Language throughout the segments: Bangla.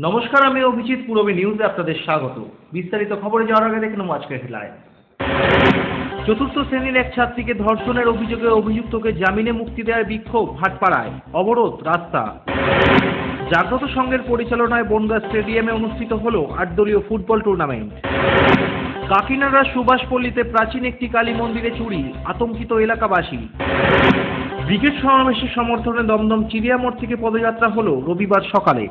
নমস্কার, আমি অভিজিৎ। পূরবী নিউজে আপনাদের স্বাগত। বিস্তারিত খবরে যাওয়ার আগে দেখে নেব আজকের হেডলাইন। চতুর্থ শ্রেণীর এক ছাত্রীকে ধর্ষণের অভিযোগে অভিযুক্তকে জামিনে মুক্তি দেওয়ার বিক্ষোভ ভাটপাড়ায়, অবরোধ রাস্তা। জাগ্রত সংঘের পরিচালনায় বনগাঁ স্টেডিয়ামে অনুষ্ঠিত হল ৮ দলীয় ফুটবল টুর্নামেন্ট। কাকিনাড়ার সুভাষপল্লীতে প্রাচীন একটি কালী মন্দিরে চুরি, আতঙ্কিত এলাকাবাসী। ব্রিগেড সমাবেশের সমর্থনে দমদম চিড়িয়ামোড় থেকে পদযাত্রা হলো রবিবার সকালে।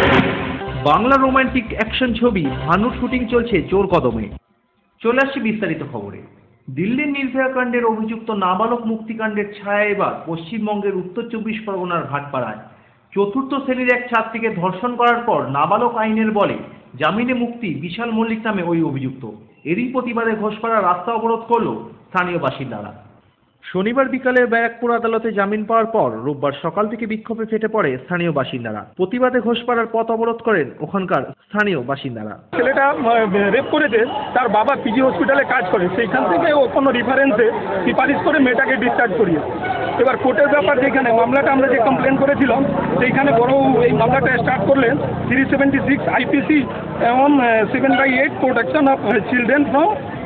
বাংলা রোমান্টিক অ্যাকশন ছবি ভানুর শুটিং চলছে জোর কদমে। চলে আসছি বিস্তারিত খবরে। দিল্লির নির্ভয়া কাণ্ডের অভিযুক্ত নাবালক মুক্তিকাণ্ডের ছায়া এবার পশ্চিমবঙ্গের উত্তর ২৪ পরগনার ভাটপাড়ায়। চতুর্থ শ্রেণীর এক ছাত্রীকে ধর্ষণ করার পর নাবালক আইনের বলে জামিনে মুক্তি বিশাল মল্লিক নামে ওই অভিযুক্ত। এরই প্রতিবাদে ঘোষপাড়া রাস্তা অবরোধ করল স্থানীয় বাসিন্দারা। শনিবার বিকালে ব্যারাকপুর আদালতে জামিন পাওয়ার পর রোববার সকাল থেকে বিক্ষোভে ফেটে পড়ে স্থানীয় বাসিন্দারা। প্রতিবাদে ঘোষপাড়ার পথ অবরোধ করেন ওখানকার স্থানীয় বাসিন্দারা। ছেলেটা রেপ করেছে, তার বাবা পিজি হসপিটালে কাজ করে, সেইখান থেকে ও কোনো রিফারেন্সে সিফারিশ করে মেয়েটাকে ডিসচার্জ করিয়ে। এবার কোর্টের ব্যাপার, যেখানে মামলাটা আমরা যে কমপ্লেন করেছিলাম সেইখানে বড় এই মামলাটা স্টার্ট করলেন 376 IPC এবং 7/8 protection of children from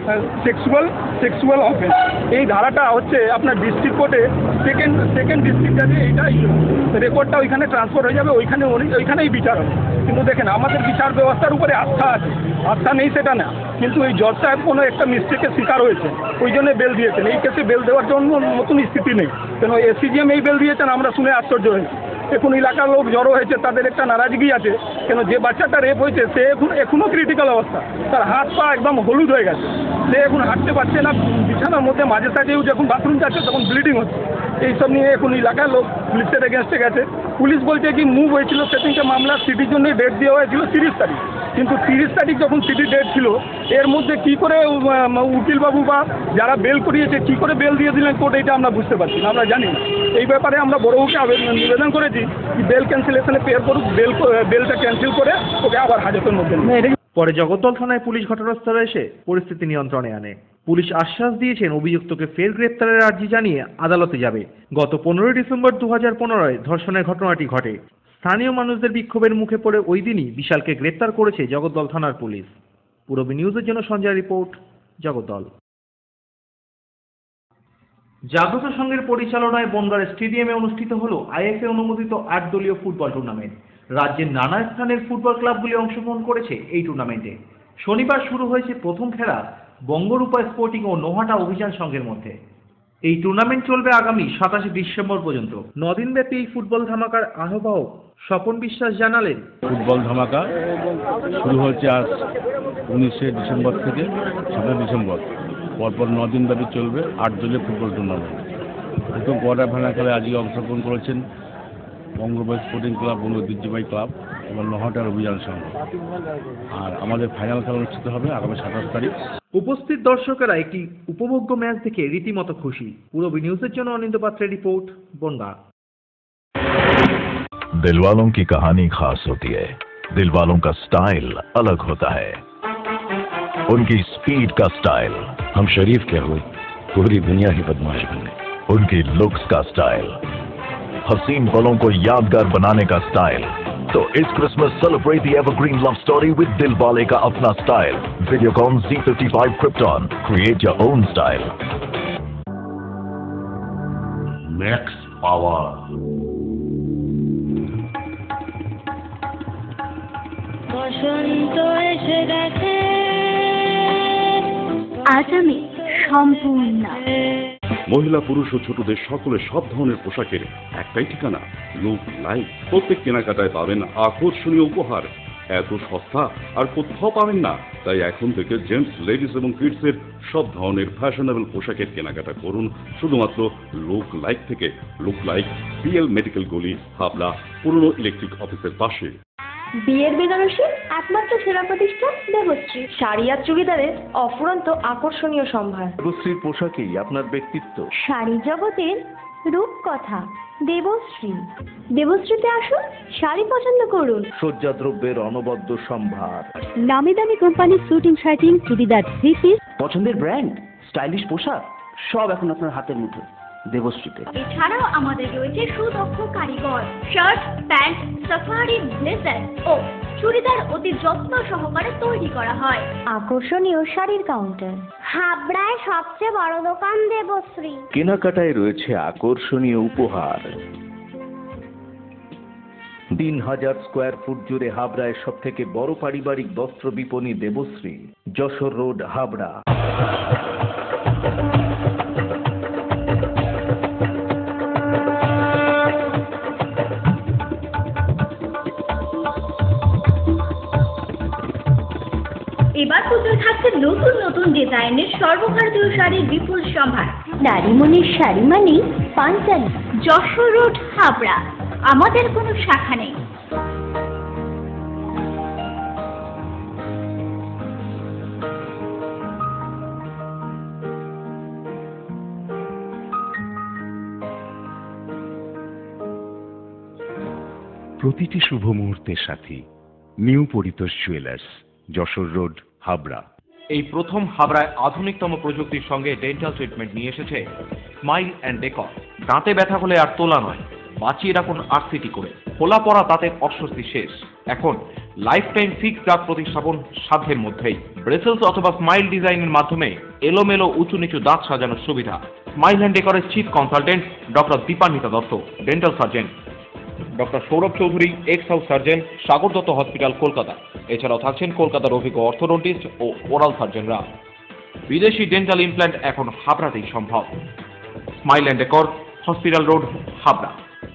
sexual offence. এই ধারাটা হচ্ছে আপনার ডিস্ট্রিক্ট কোর্টে সেকেন্ড ডিস্ট্রিক্ট আছে, এইটা রেকর্ডটা ওইখানে ট্রান্সফার হয়ে যাবে, ওইখানেই বিচার হবে। কিন্তু দেখেন, আমাদের বিচার ব্যবস্থার উপরে আস্থা আছে, আস্থা নেই সেটা না, কিন্তু এই জজ সাহেব কোনো একটা মিস্টেকের শিকার হয়েছে, ওই জন্য বেল দিয়েছেন। এই কেসে বেল দেওয়ার জন্য নতুন স্থিতি নেই, কেন SCGM এই বেল দিয়েছেন, আমরা শুনে আশ্চর্য হয়েছি। এখন এলাকার লোক জড়ো হয়েছে, তাদের একটা নারাজগি আছে, কেন যে বাচ্চাটা রেপ হয়েছে সে এখনও ক্রিটিক্যাল অবস্থা, তার হাত পা একদম হলুদ হয়ে গেছে, সে এখন হাঁটতে পারছে না, বিছানার মধ্যে মাঝে সাঝেও যখন বাথরুম যাচ্ছে তখন ব্লিডিং হচ্ছে। এইসব নিয়ে এখন এলাকার লোক পুলিশের এগেনস্টে গেছে। পুলিশ বলছে কি মুভ হয়েছিল সেদিনকে মামলা সিটির জন্য ডেট দেওয়া হয়েছিল 30 তারিখ, কিন্তু 30 তারিখ যখন সিটি ডেট ছিল, এর মধ্যে কী করে উকিলবাবু বা যারা বেল করিয়েছে কী করে বেল দিয়ে দিলেন কোর্ট, এটা আমরা বুঝতে পারছি না, আমরা জানি না। এই ব্যাপারে আমরা বড়বাবুকে নিবেদন করেছি কি বেল ক্যান্সেলেশনে পেয়ার করুক, বেলটা ক্যান্সেল করে ওকে আবার হাজতের মধ্যে নেই। পরে জগদ্দল থানায় পুলিশ ঘটনাস্থলে এসে পরিস্থিতি নিয়ন্ত্রণে আনে। পুলিশ আশ্বাস দিয়েছেন অভিযুক্তকে ফের গ্রেপ্তারের আর্জি জানিয়ে আদালতে যাবে। গত 15 ডিসেম্বর 2015 ধর্ষণের ঘটনাটি ঘটে। স্থানীয় মানুষদের বিক্ষোভের মুখে পড়ে ওই দিনই বিশালকে গ্রেপ্তার করেছে জগদ্দল থানার পুলিশ। পূরবী নিউজের জন্য সঞ্জয় রিপোর্ট, জগদ্দল। জাগ্রত সংঘের পরিচালনায় বনগাঁ স্টেডিয়ামে অনুষ্ঠিত হল IFA অনুমোদিত 8 দলীয় ফুটবল টুর্নামেন্ট। রাজ্যের নানা স্থানের ফুটবল ক্লাবগুলি অংশগ্রহণ করেছে এই টুর্নামেন্টে। শনিবার শুরু হয়েছে প্রথম খেলা বঙ্গরূপা স্পোর্টিং ও নোহাটা অভিযান সংঘের মধ্যে। এই টুর্নামেন্ট চলবে আগামী 27 ডিসেম্বর পর্যন্ত। 9 দিনব্যাপী এই ফুটবল ধামাকার আহ্বায়ক স্বপন বিশ্বাস জানালেন, ফুটবল ধামাকা শুরু হয়েছে আজ 19 ডিসেম্বর থেকে 27 ডিসেম্বর, পরপর 9 দিন ব্যাপী চলবে 8 দলীয় ফুটবল টুর্নামেন্ট। প্রথম কোয়ার্টার ফাইনাল খেলায় আজকে অংশগ্রহণ করেছেন বঙ্গরূপা স্পোর্টিং ক্লাব, ঐতিহ্যবাহী ক্লাব এবং নোহাটার অভিযান সংঘ। আর আমাদের ফাইনাল খেলা অনুষ্ঠিত হবে আগামী 27 তারিখ। উপস্থিত দর্শকেরা একটি উপভোগ্য ম্যাচ দেখে রীতিমতো খুশি। পূরবী নিউজের জন্য অনিন্দ পাত্রের রিপোর্ট, বনগাঁ। दिल वालों की कहानी खास होती है, दिल वालों का स्टाइल अलग होता है, उनकी स्पीड का स्टाइल। हम शरीफ क्या हुए, पूरी दुनिया ही बदमाश बन गई। उनकी लुक्स का स्टाइल, हसीन पलों को यादगार बनाने का स्टाइल। तो इस Christmas celebrate the evergreen love story with Dilwale का अपना style. Videocon Z55 Krypton, create your own style. Max power. বসন্ত এসে গেছে, আজ আমি সম্পূর্ণ। মহিলা, পুরুষ ও ছোটদের সকলের সব ধরনের পোশাকের একটাই ঠিকানা, লুক লাইক। প্রত্যেক কেনাকাটায় পাবেন আকর্ষণীয় উপহার। এত সস্তা আর কোথাও পাবেন না, তাই এখন থেকে জেন্টস, লেডিস এবং কিডসের সব ধরনের ফ্যাশনেবল পোশাকের কেনাকাটা করুন শুধুমাত্র লুক লাইক থেকে। লুক লাইক, PL মেডিকেল গলি, হাবড়া, পুরনো ইলেকট্রিক অফিসের পাশে। বিয়ের বেনারসি একমাত্র সেরা প্রতিষ্ঠান দেবশ্রী। শাড়ি আর চুড়িদারের অফুরন্ত আকর্ষণীয় সম্ভার। দেবশ্রীর পোশাকেই আপনার ব্যক্তিত্ব। শাড়ি জগতের রূপকথা দেবশ্রী। দেবশ্রীতে আসুন, শাড়ি পছন্দ করুন। সজ্জাদ্রব্যের অনবদ্য সম্ভার। নামি দামি কোম্পানির shooting shirting, churidar, three piece, পছন্দের ব্র্যান্ড, স্টাইলিশ পোশাক, সব এখন আপনার হাতের মুঠোয়। দেবশ্রীতে। এছাড়াও আমাদের রয়েছে সুদক্ষ কারিগর, শার্ট, প্যান্ট, সাফারি, ব্লেজার ও চুড়িদার অতি যত্ন সহকারে তৈরি করা হয়। আকর্ষণীয় শাড়ির কাউন্টার, হাবড়ায় সবচেয়ে বড় দোকান দেবশ্রী। কেনাকাটায় রয়েছে আকর্ষণীয় উপহার। 3000 স্কোয়ার ফুট জুড়ে হাবড়ায় সব থেকে বড় পারিবারিক বস্ত্র বিপণী দেবশ্রী, যশোর রোড, হাবড়া। এবার পুজোয় থাকছে নতুন নতুন ডিজাইনের সর্বভারতীয় শাড়ির বিপুল সম্ভার। নারীমণির শাড়ি মানেই পাঞ্চালী। যশোর রোড, হাবড়া। আমাদের কোনো শাখা নেই। প্রতিটি শুভ মুহূর্তের সাথী new Paritosh jewellers, Jessore road, Habra. এই প্রথম হাবড়ায় আধুনিকতম প্রযুক্তির সঙ্গে ডেন্টাল ট্রিটমেন্ট নিয়ে এসেছে স্মাইল অ্যান্ড ডেকর। দাঁতে ব্যথা হলে আর তোলা নয়, বাঁচিয়ে রাখুন আরসিটি করে। খোলা পড়া দাঁতের অস্বস্তি শেষ। এখন লাইফ টাইম ফিক্স দাঁত প্রতিস্থাপন সাধ্যের মধ্যেই। ব্রেসেলস অথবা স্মাইল ডিজাইনের মাধ্যমে এলোমেলো উঁচু নিচু দাঁত সাজানোর সুবিধা। স্মাইল অ্যান্ড ডেকরের chief consultant doctor Dipanwita Dutta, dental surgeon. Doctor Sourav Chowdhury, ex house surgeon, Sagar Dutta hospital, Kolkata. এছাড়াও থাকছেন কলকাতার অভিজ্ঞ অর্থোডন্টিস্ট ও ওরাল সার্জনরা। বিদেশি ডেন্টাল ইমপ্ল্যান্ট এখন হাবড়াতেই সম্ভব। Smile and decor, hospital road, Habra.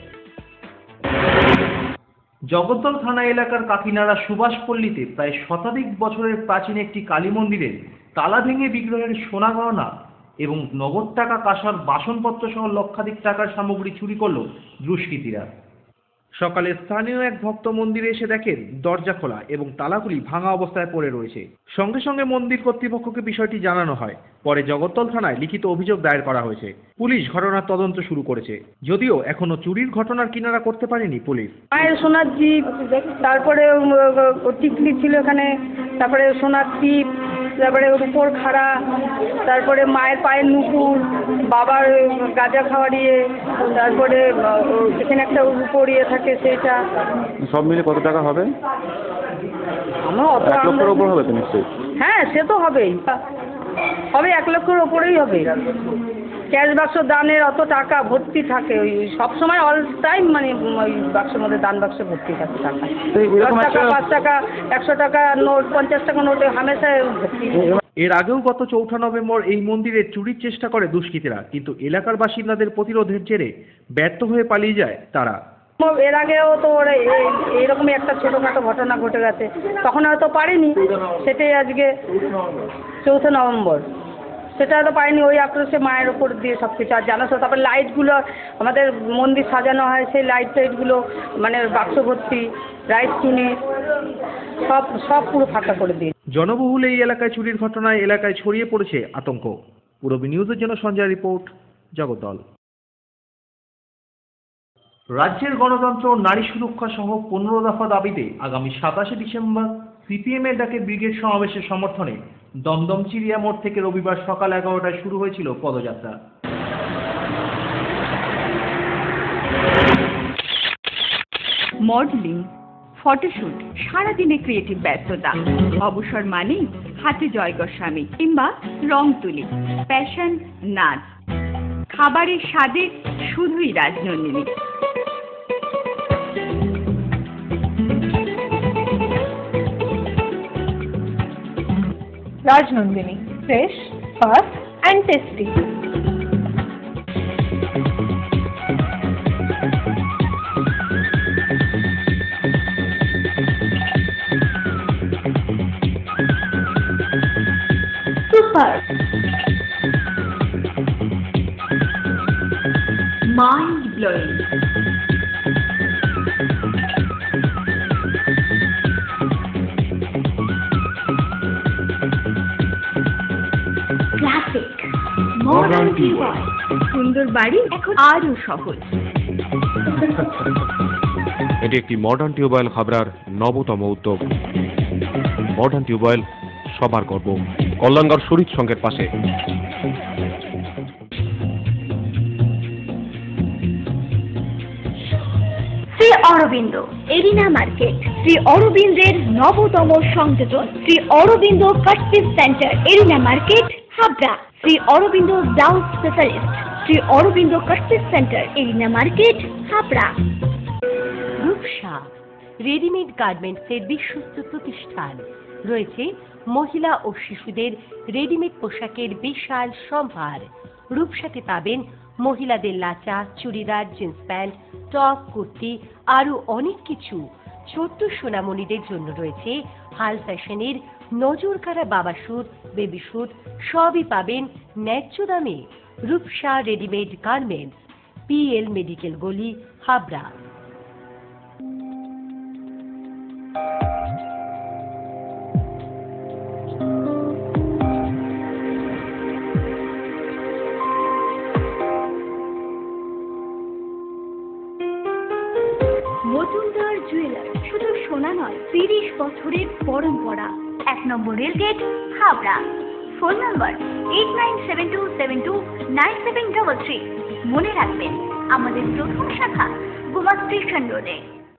Jagaddal থানা এলাকার কাকিনাড়া সুভাষপল্লীতে প্রায় শতাধিক বছরের প্রাচীন একটি কালী মন্দিরের তালা ভেঙে বিগ্রহের সোনা গয়না এবং নগদ টাকা, কাঁসার বাসনপত্র সহ লক্ষাধিক টাকার সামগ্রী চুরি করল দুষ্কৃতীরা। সকালে স্থানীয় এক ভক্ত মন্দিরে এসে দেখেন দরজা খোলা এবং তালাগুলি ভাঙা অবস্থায় পড়ে রয়েছে। সঙ্গে সঙ্গে মন্দির কর্তৃপক্ষকে বিষয়টি জানানো হয়। পরে জগদ্দল থানায় লিখিত অভিযোগ দায়ের করা হয়েছে। পুলিশ ঘটনার তদন্ত শুরু করেছে, যদিও এখনো চুরির ঘটনার কিনারা করতে পারেনি পুলিশ। মায়ের সোনার জিপ, তারপরে টিকলি ছিল এখানে, তারপরে সোনার টিপ, তারপরে রূপোর খাড়া, তারপরে মায়ের পায়ের নুপুর, বাবার গাঁজা খাওয়ার ইয়ে, তারপরে এখানে একটা রূপোর ইয়ে থাকে সেইটা। সব মিলে কত টাকা হবে? আমার অত 1 লক্ষের উপর হবে তো নিশ্চয়ই। হ্যাঁ, সে তো হবেই, হবে 1 লক্ষের ওপরেই হবে। ক্যাশ বাক্স দানের অত টাকা ভর্তি থাকে, ওই সবসময় অল টাইম মানে ওই বাক্সের মধ্যে দান বাক্সে ভর্তি থাকে টাকা। 10 টাকা, 5 টাকা, 100 টাকা নোট, 50 টাকা নোটে হামেশা ভর্তি। এর আগেও গত 4 নভেম্বর এই মন্দিরে চুরির চেষ্টা করে দুষ্কৃতীরা, কিন্তু এলাকার বাসিন্দাদের প্রতিরোধের জেরে ব্যর্থ হয়ে পালিয়ে যায় তারা। এর আগেও তো এইরকমই একটা ছোটোখাটো ঘটনা ঘটে গেছে, তখন হয়তো পারিনি, সেটাই আজকে 4 নভেম্বর, সেটা হয়তো পারিনি। ওই আক্রোশে মায়ের ওপর দিয়ে সব কিছু। আর জানো তো, তারপরে লাইটগুলো আমাদের মন্দির সাজানো হয়, সেই টাইটগুলো মানে বাক্স ভর্তি, রাইস চুনি সব পুরো ফাঁকা করে দিয়ে। জনবহুল এই এলাকায় চুরির ঘটনায় এলাকায় ছড়িয়ে পড়েছে আতঙ্ক। পূরবী নিউজের জন্য সঞ্জয় রিপোর্ট, জগদ্দল। রাজ্যের গণতন্ত্র ও নারী সুরক্ষা সহ 15 দফা দাবিতে আগামী 27 ডিসেম্বর সিপিএম এর ডাকে ব্রিগেড সমাবেশের সমর্থনে দমদম চিড়িয়া মোড় থেকে রবিবার সকাল 11টায় শুরু হয়েছিল পদযাত্রা। মডেলিং, ফটোশুট, সারাদিনে ক্রিয়েটিভ ব্যস্ততা, অবসর মানেই হাতে জয়গর স্বামী কিংবা রং তুলি, প্যাশন, নাচ, খাবারের স্বাদে শুধুই Rajnandini. Rajnandini, fresh, fast and tasty. Super. Mind blowing. Classic. Modern Tea. সুন্দর বাড়ি এখন আরো সহজ। এটি একটি মডার্ন টিউবওয়েল হাবড়ার নবতম উদ্যোগ। মডার্ন টিউবওয়েল সবার গর্ব, কল্যাণগড় শরীর সংঘের পাশে। অরবিন্দ এরিনা মার্কেট, শ্রী অরবিন্দের নবতম সংযোজন, Shri Aurobindo cut piece centre, arena market, Habra. Shri Aurobindo blouse specialist, Shri Aurobindo cut piece centre, arena market, Habra. Rupsa readymade গার্মেন্টসের বিশ্বস্ত প্রতিষ্ঠান। রয়েছে মহিলা ও শিশুদের রেডিমেড পোশাকের বিশাল সম্ভার। রূপসাতে পাবেন মহিলাদের লাচা, churidar, jeans pant, top, kurti, আরো অনেক কিছু। ছোট্ট সোনামণিদের জন্য রয়েছে হাল ফ্যাশনের নজর কাড়া বাবা স্যুট, বেবি স্যুট, সবই পাবেন ন্যায্য দামে। Rupsa readymade garments, PL medical গলি, হাবড়া। মজুমদার জুয়েলার্স, শুধু সোনা নয়, 30 বছরের পরম্পরা। 1 নম্বর রেলগেট, হাবড়া। ফোন নম্বর 8972729733। মনে রাখবেন, আমাদের প্রথম শাখা গোমা স্টেশন রোডে।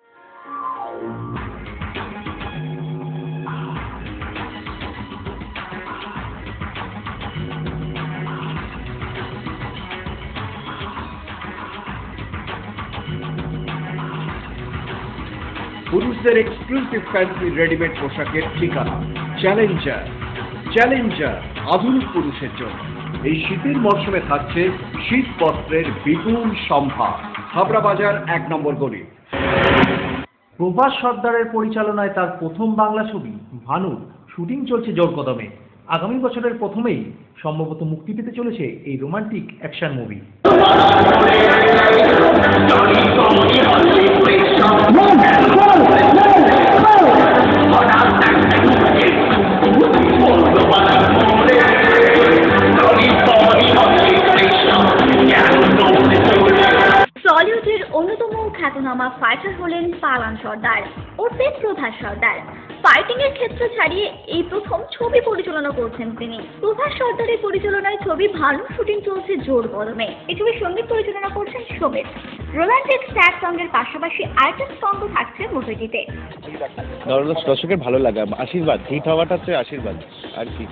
পুরুষদের এক্সক্লুসিভ ফ্যান্সি রেডিমেড পোশাকের ঠিকানা চ্যালেঞ্জার। চ্যালেঞ্জার আধুনিক পুরুষের জন্য এই শীতের মরশুমে থাকছে শীত বস্ত্রের বিপুল সম্ভার। হাবড়া বাজার 1 নম্বর গলি। প্রভাস সর্দারের পরিচালনায় তার প্রথম বাংলা ছবি ভানু শুটিং চলছে জোর কদমে। আগামী বছরের প্রথমেই সম্ভবত মুক্তি পেতে চলেছে এই রোমান্টিক অ্যাকশন মুভি। টলিউডের অন্যতম খ্যাতনামা ফাইটার হলেন পালান সর্দার ও প্রভাস সর্দার। ফাইটিং এর ক্ষেত্র ছাড়িয়ে এই প্রথম ছবি পরিচালনা করছেন তিনি। প্রভাস সর্দারের পরিচালনায় ছবি ভালো শুটিং চলছে জোর কদমে। এই ছবির সঙ্গীত পরিচালনা করছেন শোভেত। রোমান্টিক স্যাড সঙ্গের পাশাপাশি আইটেম সঙ্গও থাকছে মুভিটিতে। দর্শকের ভালো লাগা, আশীর্বাদ, হিট হওয়াটা হচ্ছে আশীর্বাদ আর কি।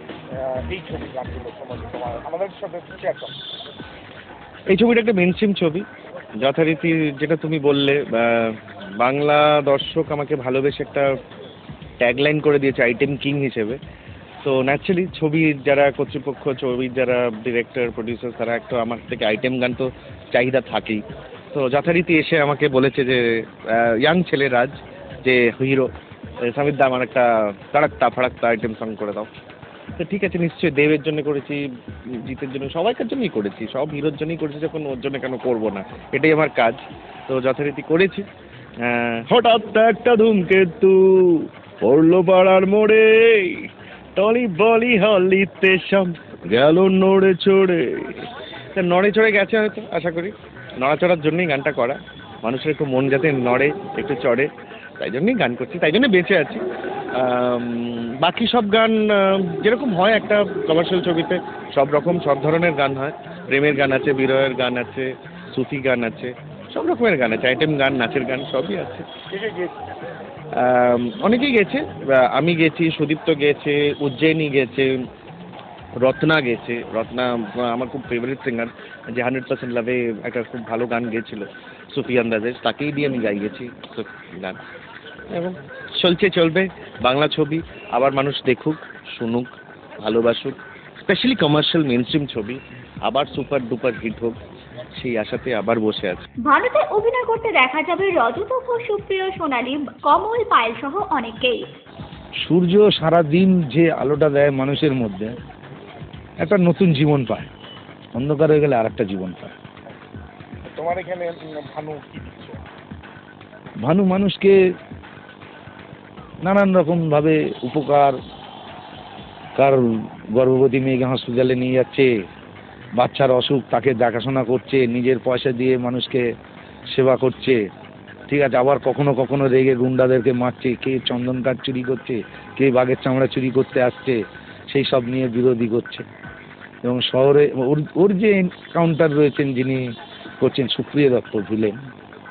এই ছবিটা একটা মেনস্ট্রিম ছবি, যথারীতি যেটা তুমি বললে, বাংলা দর্শক আমাকে ভালোবেসে একটা ট্যাগলাইন করে দিয়েছে আইটেম কিং হিসেবে। তো ন্যাচারালি ছবির যারা কর্তৃপক্ষ, ছবির যারা ডিরেক্টর, প্রডিউসার, তারা একটা আমার থেকে আইটেম গান তো চাহিদা থাকেই। তো যথারীতি এসে আমাকে বলেছে যে ইয়াং ছেলে রাজ, যে হিরো সামিদ দা, আমার একটা তাড়াক্তা ফাড়াক্তা আইটেম সং করে দাও। তো ঠিক আছে, নিশ্চয়ই দেবের জন্য করেছি, জিতের জন্য, সবাইকার জন্যই করেছি, সব হিরোর জন্যই করেছি, যখন ওর জন্য কেন করবো না, এটাই আমার কাজ। তো যথারীতি করেছি। হঠাৎ একটা ধূমকেতু পড়লো পাড়ার মোড়ে, টলি বলি হলিতে সব গেল নড়ে চড়ে। নড়ে চড়ে গেছে হয়তো, আশা করি নড়াচড়ার জন্যই গানটা করা, মানুষের একটু মন যাতে নড়ে, একটু চড়ে, তাই জন্যই গান করছি, তাই জন্য বেঁচে আছি। বাকি সব গান যেরকম হয় একটা কমার্শিয়াল ছবিতে, সব রকম সব ধরনের গান হয়। প্রেমের গান আছে, বিরহের গান আছে, সুফি গান আছে, সব রকমের গান আছে, আইটেম গান, নাচের গান, সবই আছে। অনেকেই গেছে, আমি গেছি, সুদীপ্ত গেছে, উজ্জয়িনী গেছে, রত্না গেছে। রত্না আমার খুব ফেভারিট সিঙ্গার, যে 100% লাভে একটা খুব ভালো গান গেছিল সুফি আন্দাজের, তাকেই দিয়ে আমি গাইয়েছি গান। এবং চলবে বাংলা ছবি, আবার মানুষ দেখুক, শুনুক, ভালোবাসুক, স্পেশালি কমার্শিয়াল মেনস্ট্রিম ছবি আবার সুপার ডুপার হিট হোক, সেই আশাতে আবার বসে আছে। ভারতে অভিনয় করতে দেখা যাবে রজত ঘোষ, সুপ্রিয়, সোনালী, কমল, পায়েল সহ অনেকেই। সূর্য সারাদিন যে আলোটা দেয় মানুষের মধ্যে, একটা নতুন জীবন পায়, অন্ধকার হয়ে গেলে আর একটা জীবন পায়। তোমার এখানে ভানু কি দিচ্ছে? ভানু মানুষকে নানান রকম ভাবে উপকার, কার গর্ভবতী মেয়েকে হসপিটালে নিয়ে যাচ্ছে, বাচ্চার অসুখ তাকে দেখাশোনা করছে, নিজের পয়সা দিয়ে মানুষকে সেবা করছে, ঠিক আছে। আবার কখনো কখনো রেগে গুন্ডাদেরকে মারছে, কে চন্দন কাঠ চুরি করছে, কে বাঘের চামড়া চুরি করতে আসছে, সেই সব নিয়ে বিরোধী করছে। এবং শহরে ওর যে কাউন্টার রয়েছেন, যিনি করছেন সুপ্রিয় দত্ত ভিলেন,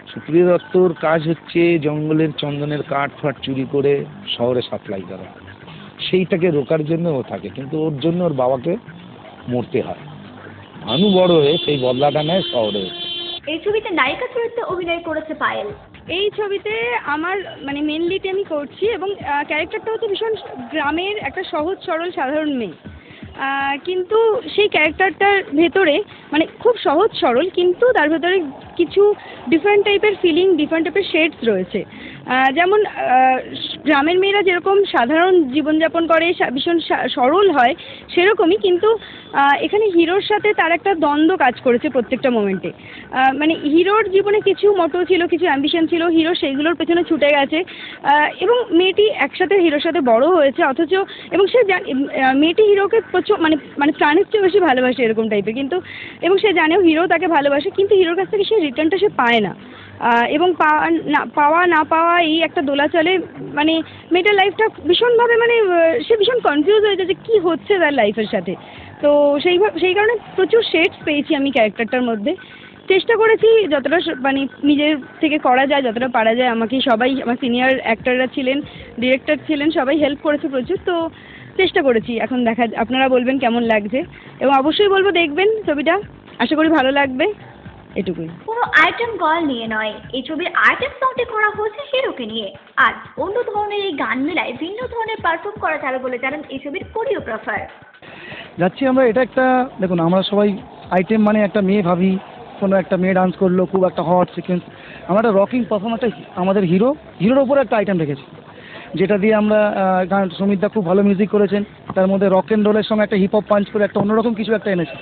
সুপ্রিয় দত্তর কাজ হচ্ছে জঙ্গলের চন্দনের কাঠ ফাট চুরি করে শহরে সাপ্লাই করা, সেইটাকে রোকার জন্য ও থাকে, কিন্তু ওর জন্য ওর বাবাকে মরতে হয়। ভানু বড় হয়ে সেই বদলাটা নেয় শহরে। এই ছবিতে নায়িকা চরিত্রে অভিনয় করেছে পায়েল। এই ছবিতে আমার মানে মেন লিডে আমি করছি এবং ক্যারেক্টারটা হচ্ছে ভীষণ গ্রামের একটা সহজ সরল সাধারণ মেয়ে, কিন্তু সেই ক্যারেক্টারটার ভেতরে মানে খুব সহজ সরল, কিন্তু তার ভেতরে কিছু ডিফারেন্ট টাইপের ফিলিং, ডিফারেন্ট টাইপের শেডস রয়েছে। যেমন গ্রামের মেয়েরা যেরকম সাধারণ জীবনযাপন করে, ভীষণ সরল হয়, সেরকমই কিন্তু এখানে হিরোর সাথে তার একটা দ্বন্দ্ব কাজ করেছে প্রত্যেকটা মোমেন্টে। মানে হিরোর জীবনে কিছু মোটো ছিল, কিছু অ্যাম্বিশন ছিল, হিরো সেইগুলোর পেছনে ছুটে গেছে, এবং মেয়েটি একসাথে হিরোর সাথে বড় হয়েছে, অথচ এবং সে মেয়েটি হিরোকে মানে প্রাণের চেয়ে বেশি ভালোবাসে এরকম টাইপের, কিন্তু এবং সে জানেও হিরো তাকে ভালোবাসে, কিন্তু হিরোর কাছ থেকে সে রিটার্নটা সে পায় না, এবং পাওয়া না পাওয়া এই একটা দোলাচলে মানে মেয়েটার লাইফটা ভীষণভাবে মানে সে ভীষণ কনফিউজ হয়ে যায় যে কী হচ্ছে তার লাইফের সাথে। তো সেই কারণে প্রচুর শেডস পেয়েছি আমি ক্যারেক্টারটার মধ্যে। চেষ্টা করেছি যতটা মানে নিজের থেকে করা যায়, যতটা পারা যায়। আমাকে সবাই, আমার সিনিয়র অ্যাক্টররা ছিলেন, ডিরেক্টর ছিলেন, সবাই হেল্প করেছে প্রচুর। তো চেষ্টা করেছি, এখন দেখা, আপনারা বলবেন কেমন লাগছে, এবং অবশ্যই বলবো দেখবেন ছবিটা, আশা করি ভালো লাগবে, এটুকুই। কোনো আইটেম গার্ল নিয়ে নয়, এই ছবির আইটেম সংটি করা হয়েছে হিরোকে নিয়ে, আর অন্য ধরনের এই গান মেলায় ভিন্ন ধরনের পারফর্ম করা যাবে বলে জানান এই ছবির কোরিওগ্রাফার। যাচ্ছি আমরা, এটা একটা দেখুন, আমরা সবাই আইটেম মানে একটা মেয়ে ভাবি, কোনো একটা মেয়ে ডান্স করলো, খুব একটা হট সিকোয়েন্স, আমরা একটা রকিং পারফরমেন্সটা আমাদের হিরোর ওপরে একটা আইটেম রেখেছি, যেটা দিয়ে আমরা গান, সুমিতদা খুব ভালো মিউজিক করেছেন, তার মধ্যে রক অ্যান্ড রোলের সঙ্গে একটা হিপ হপ পাঞ্চ করে একটা অন্যরকম কিছু একটা এনেছি।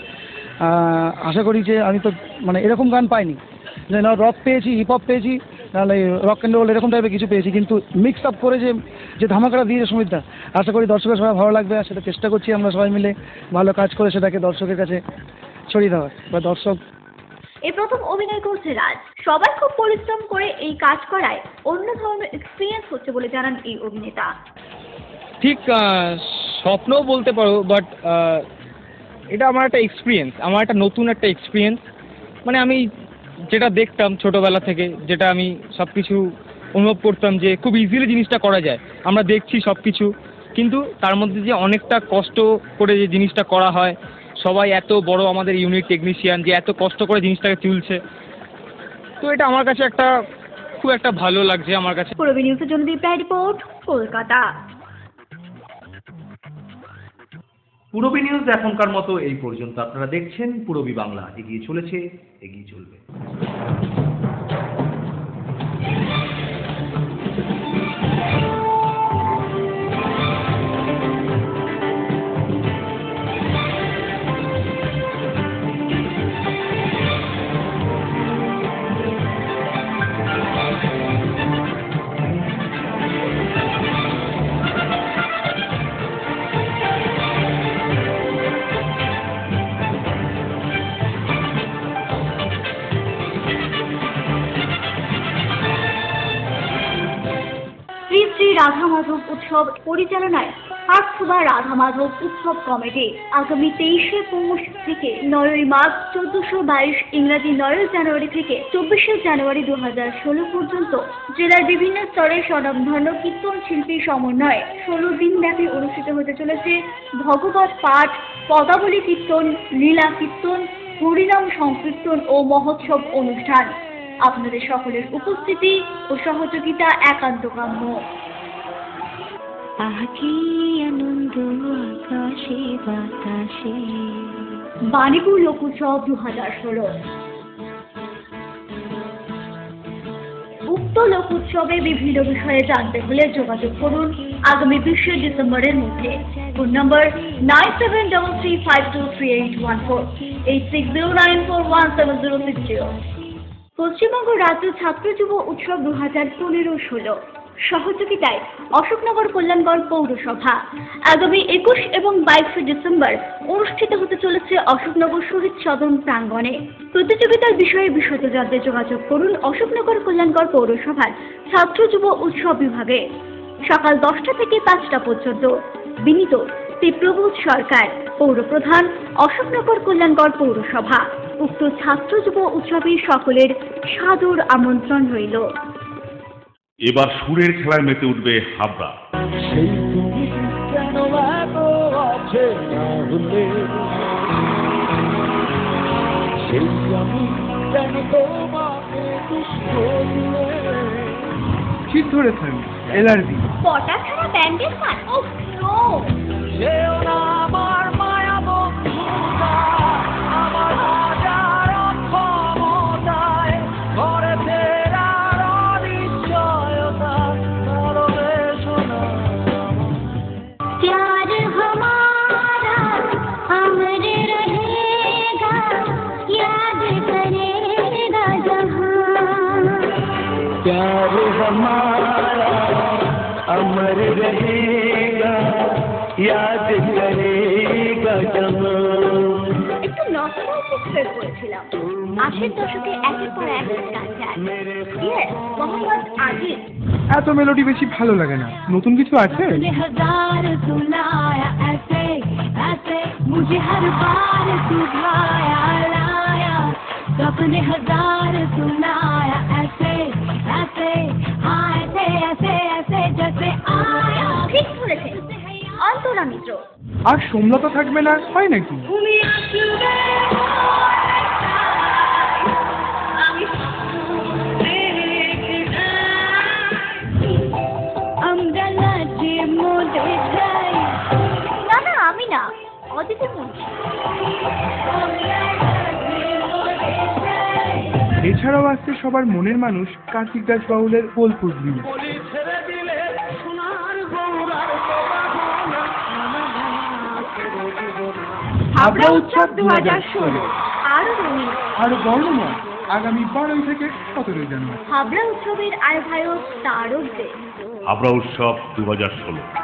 আশা করি যে আমি তো মানে এরকম গান পাইনি, যে না রক পেয়েছি, হিপ হপ পেয়েছি, নাহলে রক অ্যান্ড রোল এরকম টাইপের কিছু পেয়েছি, কিন্তু মিক্স আপ করে যে ধামাকাটা দিয়েছে সুমিতদা, আশা করি দর্শকের সবাই ভালো লাগবে, আর সেটা চেষ্টা করছি আমরা সবাই মিলে ভালো কাজ করে সেটাকে দর্শকের কাছে ছড়িয়ে দেওয়ার, বা দর্শক। এই প্রথম অভিনয় করছে রাজ, সবাই খুব পরিশ্রম করে এই কাজ করায় অন্য ধরনের এক্সপিরিয়েন্স হচ্ছে বলে জানান এই অভিনেতা। ঠিক স্বপ্নও বলতে পারো, বাট এটা আমার একটা এক্সপিরিয়েন্স, আমার একটা নতুন একটা এক্সপিরিয়েন্স। মানে আমি যেটা দেখতাম ছোটোবেলা থেকে, যেটা আমি সব কিছু অনুভব করতাম যে খুব ইজিলি জিনিসটা করা যায়, আমরা দেখছি সব কিছু, কিন্তু তার মধ্যে যে অনেকটা কষ্ট করে যে জিনিসটা করা হয়, সবাই এত বড় আমাদের ইউনিট টেকনিশিয়ান যে এত কষ্ট করে জিনিসটাকে তুলছে, তো এটা আমার কাছে একটা খুব একটা ভালো লাগছে আমার কাছে। পূরবী নিউজের জন্য দীপ্রায় রিপোর্ট, কলকাতা। পূরবী নিউজ এখনকার মতো এই পর্যন্ত। আপনারা দেখছেন পূরবী বাংলা, এগিয়ে চলেছে, এগিয়ে চলবে। শ্রী রাধা মাধব উৎসব পরিচালনায় আর্টসভা রাধা মাধব উৎসব কমিটি আগামী 23শে পৌষ থেকে 9ই মার্চ 1422 ইংরাজি 9 জানুয়ারি থেকে 24শে জানুয়ারি 2016 পর্যন্ত জেলার বিভিন্ন স্তরের স্বনামধন্য কীর্তন শিল্পীর সমন্বয়ে 16 দিন ব্যাপী অনুষ্ঠিত হতে চলেছে ভগবত পাঠ, পদাবলী কীর্তন, লীলা কীর্তন, হরিনাম সংকীর্তন ও মহোৎসব অনুষ্ঠান। আপনাদের সকলের উপস্থিতি ও সহযোগিতা একান্ত কাম্য। আনন্দ আকাশে বাতাসে বাণীপুর লোক উৎসব 2016। উক্ত লোক উৎসবে বিভিন্ন বিষয়ে জানতে হলে যোগাযোগ করুন আগামী 20শে ডিসেম্বরের মধ্যে। ফোন নম্বর 9733523814, 8609417060। পশ্চিমবঙ্গ রাজ্য ছাত্র যুব উৎসব 2015-16 সহযোগিতায় অশোকনগর কল্যাণগড় পৌরসভা আগামী 21 এবং 22শে ডিসেম্বর অনুষ্ঠিত হতে চলেছে অশোকনগর শহীদ সদন প্রাঙ্গণে। প্রতিযোগিতার বিষয়ে বিশদ জানতে যোগাযোগ করুন অশোকনগর কল্যাণগড় পৌরসভার ছাত্র যুব উৎসব বিভাগে। সকাল 10টা থেকে 5টা পর্যন্ত। বিনীত শ্রী প্রবোধ সরকার, পৌরপ্রধান, অশোকনগর কল্যাণগড় পৌরসভা। উক্ত ছাত্র যুব উৎসবে সকলের সাদর আমন্ত্রণ রইল। এবার সুরের খেলায় মেতে উঠবে হাবড়া। শীত ধরেছেন, এলার্জি। পটা ছাড়া ব্যান্ডের গান, ওহ নো। प्यार हमारा अमर रहेगा, याद करेगा जहां। একটু নস্টালজিক হয়ে পড়েছিলাম। 80 দশকে একের পর এক গান যায়। Yes, মোহাম্মদ আজিজ। এত মেলোডি বেশি ভালো লাগে না, নতুন কিছু আছে? हजार सुनाया ऐसे ऐसे मुझे हर बार सुझाया लाया, सपने हजार सुनाया ऐसे ऐसे आए थे ऐसे ऐसे जैसे आया। ঠিক ধরেছেন, অন্তরা মিত্র। আর সোমলতা থাকবে না, হয় নাকি? তুমি আসবে আমরা নাচে মোদে যাই। না না, আমি না, অদিতি মুন্সি। এছাড়াও আসছে সবার মনের মানুষ কার্তিক দাস বাউলের বোলপুর ব্রিজ। হাবড়া উৎসব 2016 আরো রঙিন, আরো বর্ণময় আগামী 12 থেকে 17 জানুয়ারি। হাবড়া উৎসবের আয়োজক তারক দে। হাবড়া উৎসব 2016।